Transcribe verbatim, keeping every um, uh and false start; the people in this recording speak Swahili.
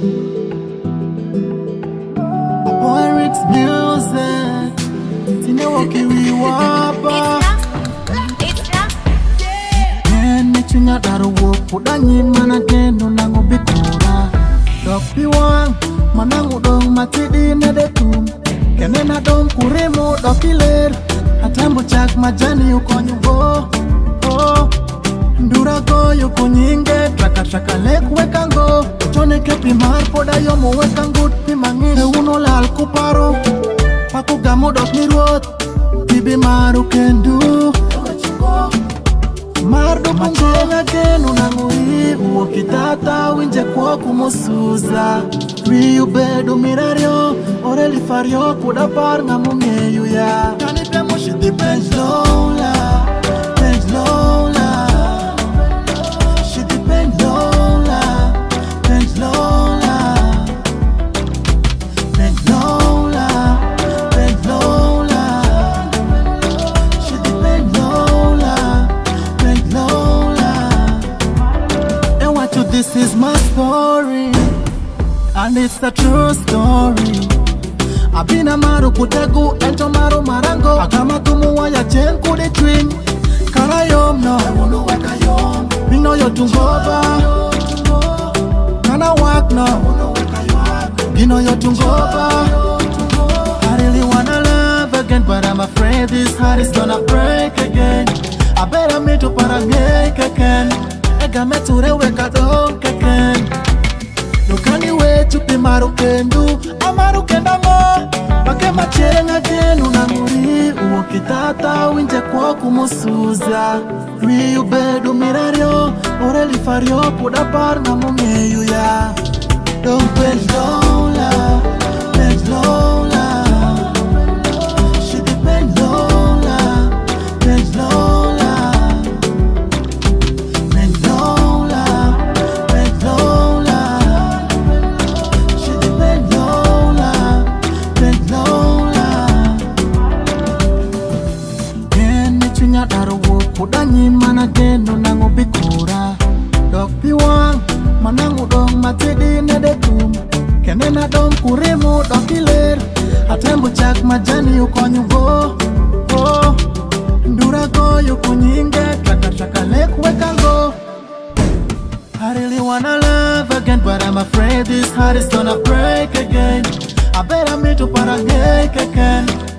Lyrics music, Tina Woki we wapa. Ene chunya daro wo kudanyi mana geno nango bikura. Dopi wang manangu dong matidi nedetum. Kene na dong kuremo dopi ler. Atambo chak majani ukonyugo. Oh, ndura go yuko nyinge. Traka traka lek wekango. Chone kepi mar poda yomo wekangut pimangi. He uno lal kuparo. Paku gamo dok ni ruot. Bibi maru kendu. Mardo kunchenga genu nangui. Uo kitata winje kwa kumusuza. Riu bedu mirario. Ore li fario kuda par ngamu ngeyu ya. Kani pemo shiti bench lola. Bench lola. Shiti bench lola. Bench lola. Bench lola. Bench lola. Shiti bench lola. Bench lola. And what you this is my story. And it's a true story. Abina maru kutegu ento maru marango. Agama tumu waya chen kude twin. Kara yom no unu weka yom. Bino yo tungoba. Kana wak no unu weka yak. Bino yo tungoba. I really wanna love again, but I'm afraid this heart is gonna break again. I better me to parangek again. Ega me ture weka donk again. Nukani we chupi maru kendu. Amaru kenda mo. Pake machenga genu nanguri. Uo kitata winje kwa kumusuza. Riu bedu mirario. Ore li fario puda par na mungeyu ya. Don't bench lola. Bench lola. Shiti bench lola. Bench lola. Bench lola. Bench lola. Shiti bench lola. Bench lola. Ene chunya daro wo kudanyi mana geno nango bikura. Dok piwang manangu dong matidi nedetum. Kene na dong kuremo doki ler. Atembo chak majani ukonyugo. Oh, ndura go yuko nyinge. Traka traka lek wekango. I really wanna love again, but I'm afraid this heart is gonna break again. I better me to parangek again.